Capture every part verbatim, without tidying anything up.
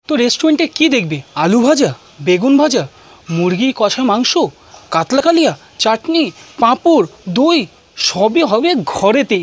তো রেস্টুরেন্টে কি দেখবে? আলু ভাজা, বেগুন ভাজা, মুরগি কষা মাংস, কাতলা কালিয়া, চাটনি, পাঁপড়, দই সবই হবে ঘরেতেই।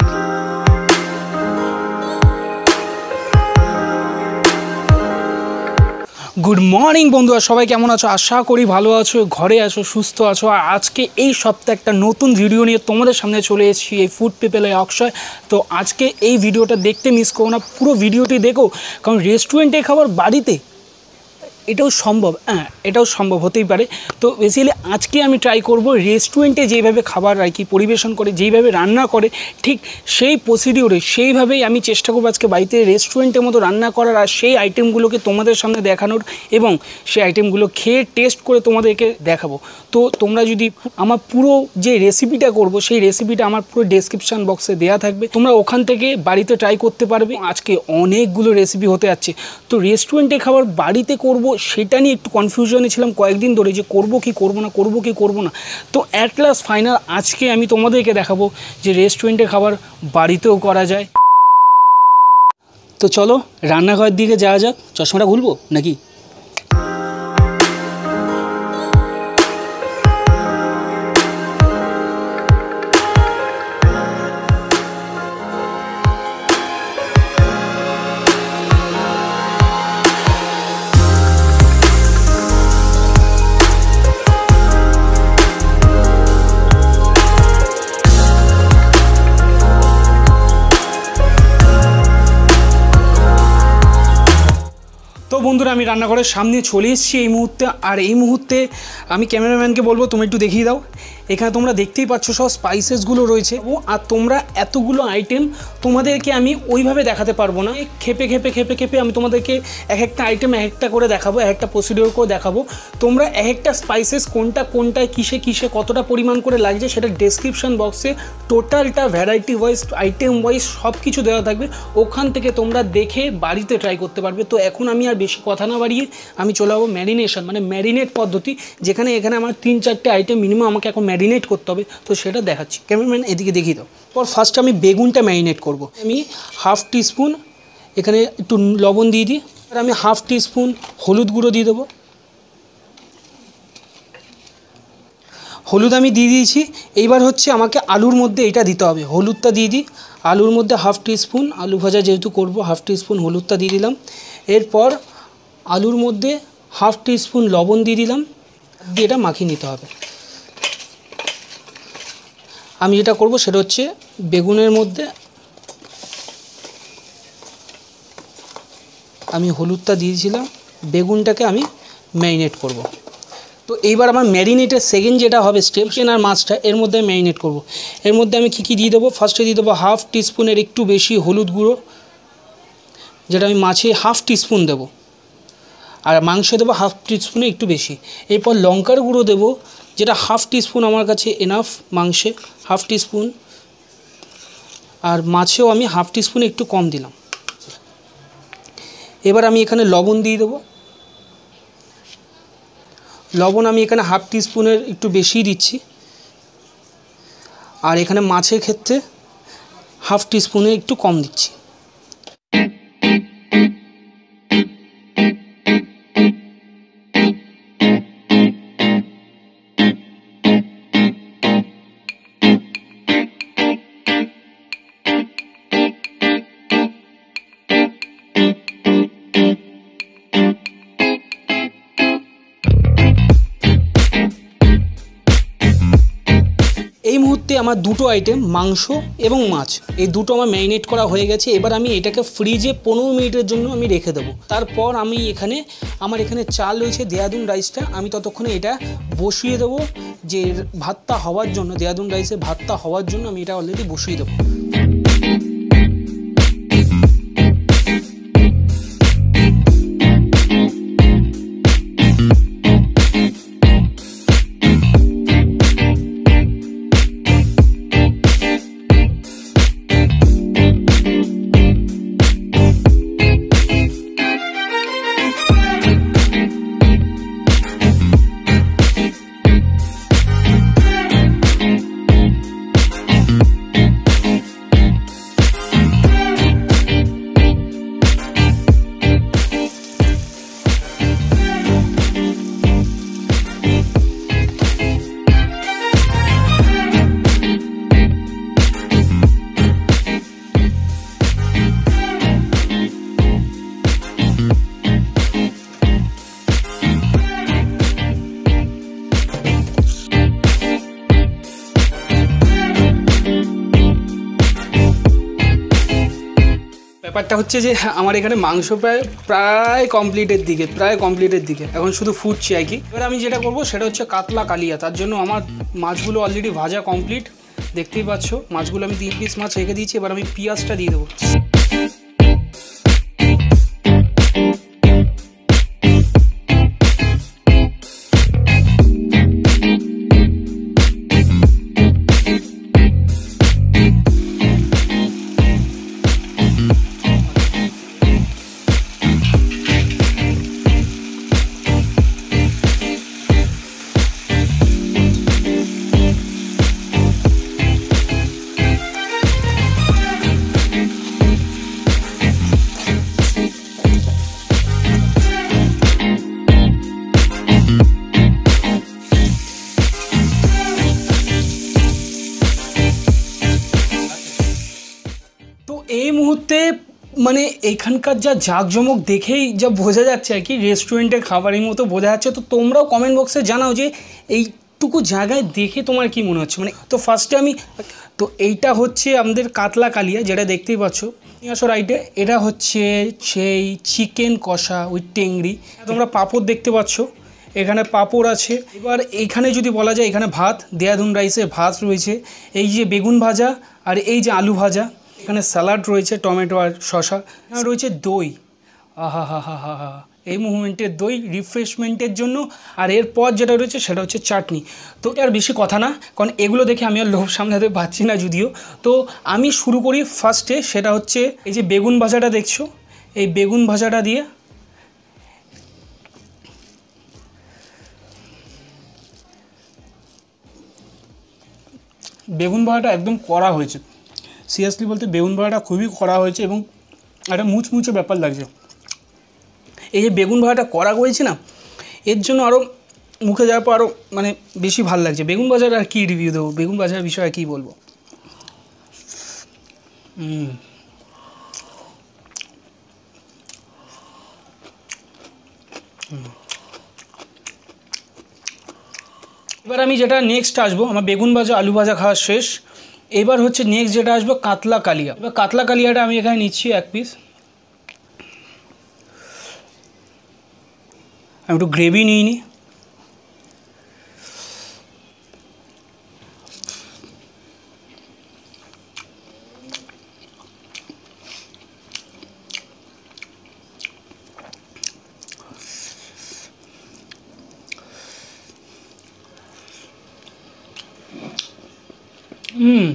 গুড মর্নিং বন্ধুরা, সবাই কেমন আছো? আশা করি ভালো আছো, ঘরে আছো, সুস্থ আছো। আর আজকে এই সপ্তাহে একটা নতুন ভিডিও নিয়ে তোমাদের সামনে চলে এসেছি, এই ফুড পিপলে অক্ষয়। তো আজকে এই ভিডিওটা দেখতে মিস করো না, পুরো ভিডিওটি দেখো, কারণ রেস্টুরেন্টে খাবার বাড়িতে এটাও সম্ভব। হ্যাঁ, এটাও সম্ভব হতেই পারে। তো বেসিক্যালি আজকে আমি ট্রাই করব রেস্টুরেন্টে যেইভাবে খাবার আর কি পরিবেশন করে, যেইভাবে রান্না করে, ঠিক সেই প্রসিডিওরে সেইভাবেই আমি চেষ্টা করবো আজকে বাড়িতে রেস্টুরেন্টের মতো রান্না করার, আর সেই আইটেমগুলোকে তোমাদের সামনে দেখানোর এবং সেই আইটেমগুলো খেয়ে টেস্ট করে তোমাদেরকে দেখাবো। তো তোমরা যদি আমার পুরো যে রেসিপিটা করব সেই রেসিপিটা আমার পুরো ডেসক্রিপশান বক্সে দেওয়া থাকবে, তোমরা ওখান থেকে বাড়িতে ট্রাই করতে পারবে। আজকে অনেকগুলো রেসিপি হতে যাচ্ছে। তো রেস্টুরেন্টে খাবার বাড়িতে করব সেটা নিয়ে একটু কনফিউশনে ছিলাম কয়েকদিন ধরে, যে করব কি করব না, করব কি করব না। তো অ্যাট লাস্ট ফাইনাল আজকে আমি তোমাদেরকে দেখাবো যে রেস্টুরেন্টে খাবার বাড়িতেও করা যায়। তো চলো রান্নাঘরের দিকে যাওয়া যাক। চশমাটা খুলবো নাকি? তো বন্ধুরা, আমি রান্নাঘরের সামনে চলে এসেছি এই মুহূর্তে। আর এই মুহূর্তে আমি ক্যামেরাম্যানকে বলবো তুমি একটু দেখিয়ে দাও। এখানে তোমরা দেখতেই পাচ্ছ সব স্পাইসেসগুলো রয়েছে। ও আর তোমরা এতগুলো আইটেম তোমাদেরকে আমি ওইভাবে দেখাতে পারবো না। খেপে খেপে খেপে খেপে আমি তোমাদেরকে এক একটা আইটেম এক একটা করে দেখাবো, এক একটা প্রসিডিওর করে দেখাবো। তোমরা এক একটা স্পাইসেস কোনটা কোনটায় কিসে কিসে কতটা পরিমাণ করে লাগছে সেটা ডেসক্রিপশান বক্সে টোটালটা ভ্যারাইটি ওয়াইজ আইটেম ওয়াইজ সব কিছু দেওয়া থাকবে। ওখান থেকে তোমরা দেখে বাড়িতে ট্রাই করতে পারবে। তো এখন আমি আর বেশি কথা না বাড়িয়ে আমি চলে যাবো ম্যারিনেশন, মানে ম্যারিনেট পদ্ধতি, যেখানে এখানে আমার তিন চারটে আইটেম মিনিমাম আমাকে এখন ম্যারিনেট করতে হবে। তো সেটা দেখাচ্ছি। ক্যামেরাম্যান এদিকে দেখিয়ে দাও। পর ফার্স্ট আমি বেগুনটা ম্যারিনেট করব। আমি হাফ টিস্পুন এখানে একটু লবণ দিয়ে দিই। আর আমি হাফ টিস্পুন হলুদ গুঁড়ো দিয়ে দেবো। হলুদ আমি দিয়ে দিয়েছি। এইবার হচ্ছে আমাকে আলুর মধ্যে এটা দিতে হবে, হলুদটা দিয়ে দিই। আলুর মধ্যে হাফ টিস্পুন, আলু ভাজা যেহেতু করব, হাফ টিস্পুন হলুদটা দিয়ে দিলাম। এরপর আলুর মধ্যে হাফ টিস্পুন লবণ দিয়ে দিলাম, দিয়ে এটা মাখিয়ে নিতে হবে। আমি যেটা করব সেটা হচ্ছে বেগুনের মধ্যে আমি হলুদটা দিয়েছিলাম, বেগুনটাকে আমি ম্যারিনেট করব। তো এইবার আমার ম্যারিনেটের সেকেন্ড যেটা হবে স্টেপ, আর মাছটা এর মধ্যে ম্যারিনেট করব। এর মধ্যে আমি কী কী দিয়ে দেবো? ফার্স্টে দিয়ে দেবো হাফ টিস্পুনের একটু বেশি হলুদ গুঁড়ো, যেটা আমি মাছে হাফ টিস্পুন দেবো, আর মাংসে দেবো হাফ টিস্পুনে একটু বেশি। এরপর লঙ্কার গুঁড়ো দেবো, যেটা হাফ টিস্পুন আমার কাছে এনাফ, মাংসে হাফ টিস্পুন, আর মাছেও আমি হাফ টিস্পুনে একটু কম দিলাম। এবার আমি এখানে লবণ দিয়ে দেবো। লবণ আমি এখানে হাফ টিস্পুনের একটু বেশিই দিচ্ছি, আর এখানে মাছের ক্ষেত্রে হাফ টিস্পুনে একটু কম দিচ্ছি। এই মুহূর্তে আমার দুটো আইটেম মাংস এবং মাছ, এই দুটো আমার ম্যারিনেট করা হয়ে গেছে। এবার আমি এটাকে ফ্রিজে পনেরো মিনিটের জন্য আমি রেখে দেবো। তারপর আমি এখানে আমার এখানে চাল রয়েছে দেরাদুন রাইসটা, আমি ততক্ষণে এটা বসিয়ে দেবো, যে ভাতটা হওয়ার জন্য, দেরাদুন রাইসের ভাতটা হওয়ার জন্য আমি এটা অলরেডি বসিয়ে দেবো। ব্যাপারটা হচ্ছে যে আমার এখানে মাংস প্রায় প্রায় কমপ্লিটের দিকে প্রায় কমপ্লিটের দিকে এখন শুধু ফুটছে আর কি। এবার আমি যেটা করব সেটা হচ্ছে কাতলা কালিয়া। তার জন্য আমার মাছগুলো অলরেডি ভাজা কমপ্লিট, দেখতেই পাচ্ছ মাছগুলো আমি তিন পিস মাছ রেখে দিয়েছি। এবার আমি পেঁয়াজটা দিয়ে দেবো। এই মুহূর্তে মানে এখানকার যা জাঁকজমক দেখেই যা বোঝা যাচ্ছে আর কি, রেস্টুরেন্টের খাবারের মতো বোঝা যাচ্ছে। তো তোমরাও কমেন্ট বক্সে জানাও যে এইটুকু জায়গায় দেখে তোমার কি মনে হচ্ছে। মানে তো ফার্স্টে আমি তো এইটা হচ্ছে আমাদের কাতলা কালিয়া, যেটা দেখতেই পাচ্ছ আসো রাইটে। এটা হচ্ছে সেই চিকেন কষা উইথ টেংরি। তোমরা পাঁপড় দেখতে পাচ্ছ, এখানে পাঁপড় আছে। এবার এইখানে যদি বলা যায় এখানে ভাত, দেয়াদুন রাইসে ভাত রয়েছে, এই যে বেগুন ভাজা আর এই যে আলু ভাজা, এখানে স্যালাড রয়েছে টমেটো আর শসা, এখানে রয়েছে দই। আহা হা হা হা হা এই মুভমেন্টের দই রিফ্রেশমেন্টের জন্য। আর এরপর যেটা রয়েছে সেটা হচ্ছে চাটনি। তো আর বেশি কথা না, কারণ এগুলো দেখে আমি আর লোভ সামলাতে পারছি না যদিও। তো আমি শুরু করি ফার্স্টে, সেটা হচ্ছে এই যে বেগুন ভাজাটা দেখছো, এই বেগুন ভাজাটা দিয়ে বেগুন ভাজাটা একদম কড়া হয়েছে। সিরিয়াসলি বলতে বেগুন ভাজাটা খুবই কড়া হয়েছে এবং একটা মুচমুচে ব্যাপার লাগছে। এই যে বেগুন ভাজাটা কড়া করেছি না, এর জন্য আরও মুখে যাওয়ার পর আরও মানে বেশি ভালো লাগছে। বেগুন ভাজার আর কী রিভিউ দেবো, বেগুন ভাজার বিষয়ে কী বলবো। হুম এবার আমি যেটা নেক্সট আসবো, আমার বেগুন ভাজা আলু ভাজা খাওয়া শেষ। এবার হচ্ছে নেক্সট যেটা আসবো কাতলা কালিয়া। এবার কাতলা কালিয়াটা আমি এখানে নিচ্ছি এক পিস। আমি একটু গ্রেভি নিয়ে নিই। হুম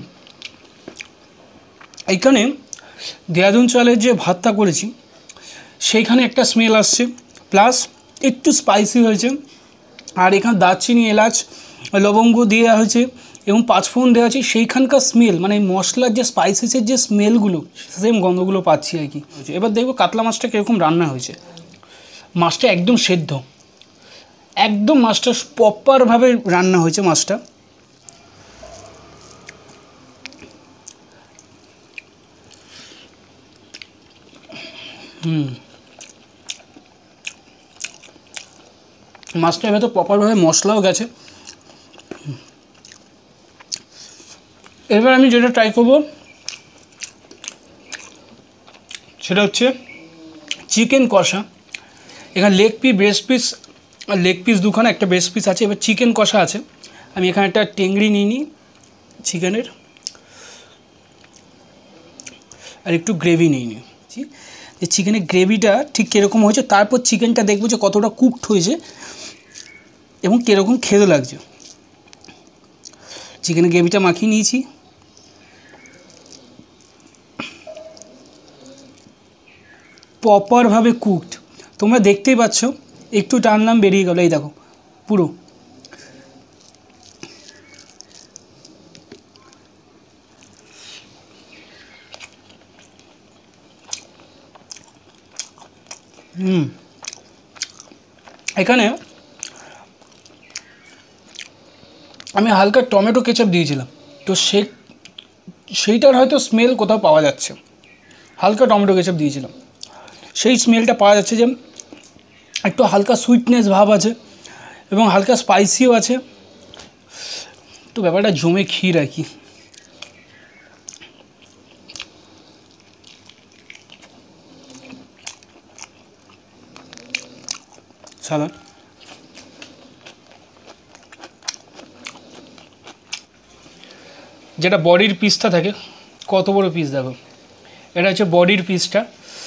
এইখানে দেয়াদুন চালের যে ভাতটা করেছি সেইখানে একটা স্মেল আসছে, প্লাস একটু স্পাইসি হয়েছে। আর এখানে দারচিনি এলাচ লবঙ্গ দেওয়া হয়েছে এবং পাঁচফোড়ন দেওয়া আছে, সেইখানকার স্মেল মানে মশলার যে স্পাইসেসের যে স্মেলগুলো সেম গন্ধগুলো পাচ্ছি আর কি। এবার দেখবো কাতলা মাছটা কীরকম রান্না হয়েছে। মাছটা একদম সেদ্ধ, একদম মাছটা প্রপারভাবে রান্না হয়েছে মাছটা। হুম মাছটার ভেতর প্রপারভাবে মশলাও গেছে। এবার আমি যেটা ট্রাই করব সেটা হচ্ছে চিকেন কষা। এখানে leg piece breast piece leg piece দুখানা, একটা ব্রেস্ট পিস আছে। এবার চিকেন কষা আছে। আমি এখানে একটা টেংরি নিয়ে নিই চিকেনের, আর একটু গ্রেভি নিয়ে নিই। যে চিকেনের গ্রেভিটা ঠিক কীরকম হয়েছে, তারপর চিকেনটা দেখবো যে কতটা কুকড হয়েছে এবং কীরকম খেতে লাগছে। চিকেনের গ্রেভিটা মাখিয়ে নিয়েছি। প্রপারভাবে কুকড, তোমরা দেখতেই পাচ্ছ। একটু টানলাম বেরিয়ে গেল, এই দেখো পুরো। হুম এখানে আমি হালকা টমেটো কেচাপ দিয়েছিলাম, তো সে সেইটার হয়তো স্মেল কোথাও পাওয়া যাচ্ছে। হালকা টমেটো কেচাপ দিয়েছিলাম, সেই স্মেলটা পাওয়া যাচ্ছে। যে একটু হালকা সুইটনেস ভাব আছে এবং হালকা স্পাইসিও আছে। তো ব্যাপারটা জমে ক্ষীর আর কি। স্যালাড। যেটা বডির পিসটা থাকে, কত বড় পিস দেখো, এটা হচ্ছে বডির পিসটা।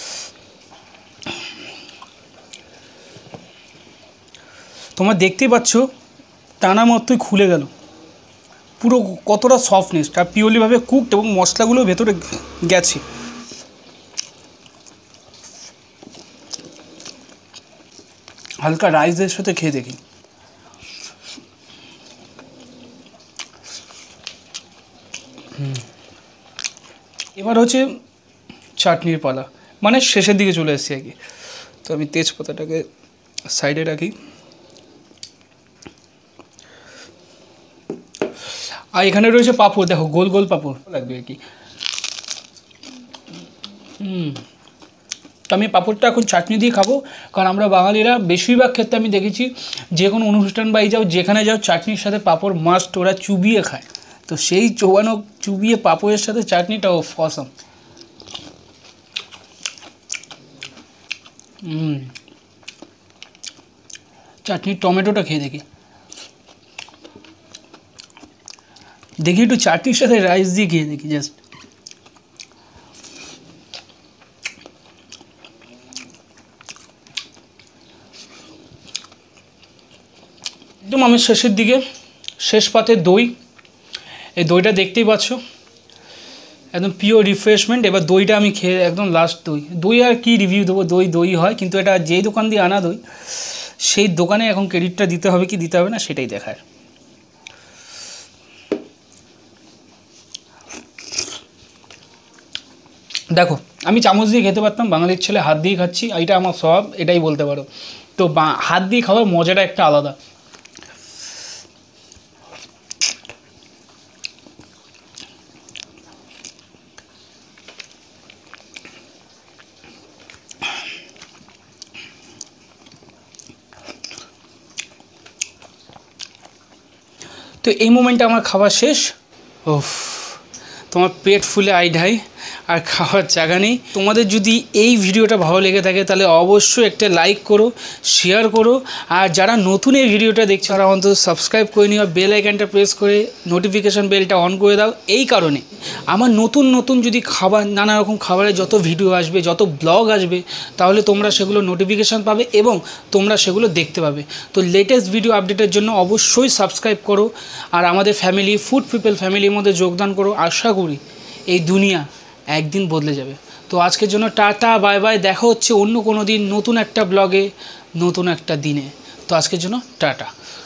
তোমরা দেখতেই পাচ্ছ টানা মতোই খুলে গেল, পুরো কতটা সফটনেস, আর পিওরলিভাবে কুকড এবং মশলাগুলো ভেতরে গেছে। হালকা রাইসের সাথে খেয়ে দেখি। এবার হচ্ছে চাটনির পালা, মানে শেষের দিকে চলে এসেছি আর কি। তো আমি তেজপাতাটাকে সাইডে রাখি, আর এখানে রয়েছে পাঁপড়, দেখো গোল গোল পাঁপড় লাগবে আর কি। হুম তো আমি পাঁপড়টা এখন চাটনি দিয়ে খাবো, কারণ আমরা বাঙালিরা বেশিরভাগ ক্ষেত্রে আমি দেখেছি যে কোনো অনুষ্ঠান বাড়ি যাও, যেখানে যাও, চাটনির সাথে পাঁপড় মাস্ট, ওরা চুবিয়ে খায়। তো সেই চোবানো চুবিয়ে পাঁপড়ের সাথে চাটনিটা ও অসাম। হুম চাটনির টমেটোটা খেয়ে দেখি, দেখি একটু চাটনির সাথে রাইস দিয়ে খেয়ে দেখি জাস্ট। একদম আমি শেষের দিকে, শেষ পাতে দই, এই দইটা দেখতেই পাচ্ছ একদম পিওর রিফ্রেশমেন্ট। এবার দইটা আমি খেয়ে একদম লাস্ট, দই দই আর কি রিভিউ দেবো, দই দই হয়, কিন্তু এটা যেই দোকান দিয়ে আনা দই, সেই দোকানে এখন ক্রেডিটটা দিতে হবে কি দিতে হবে না সেটাই দেখার। দেখো আমি চামচ দিয়ে খেতে পারতাম, বাঙালির ছেলে হাত দিয়ে খাচ্ছি, এইটা আমার স্বভাব, এটাই বলতে পারো। তো হাত দিয়ে খাওয়ার মজাটা একটা আলাদা। তো এই মোমেন্টে আমার খাওয়া শেষ। ওফ, তোমার পেট ফুলে আইঢাই আর খাওয়ার জায়গা নেই। তোমাদের যদি এই ভিডিওটা ভালো লেগে থাকে তাহলে অবশ্যই একটা লাইক করো, শেয়ার করো, আর যারা নতুন এই ভিডিওটা দেখছো তারা অন্তত সাবস্ক্রাইব করে নিও, বেল আইকনটা প্রেস করে নোটিফিকেশান বেলটা অন করে দাও। এই কারণে আমার নতুন নতুন যদি খাবার, নানা রকম খাবারের যত ভিডিও আসবে, যত ব্লগ আসবে, তাহলে তোমরা সেগুলো নোটিফিকেশান পাবে এবং তোমরা সেগুলো দেখতে পাবে। তো লেটেস্ট ভিডিও আপডেটের জন্য অবশ্যই সাবস্ক্রাইব করো, আর আমাদের ফ্যামিলি, ফুড পিপল ফ্যামিলির মধ্যে যোগদান করো। আশা করি এই দুনিয়া একদিন বদলে যাবে। তো আজকের জন্য টাটা, বাই বাই, দেখা হচ্ছে অন্য কোনো দিন নতুন একটা ব্লগে, নতুন একটা দিনে। তো আজকের জন্য টাটা।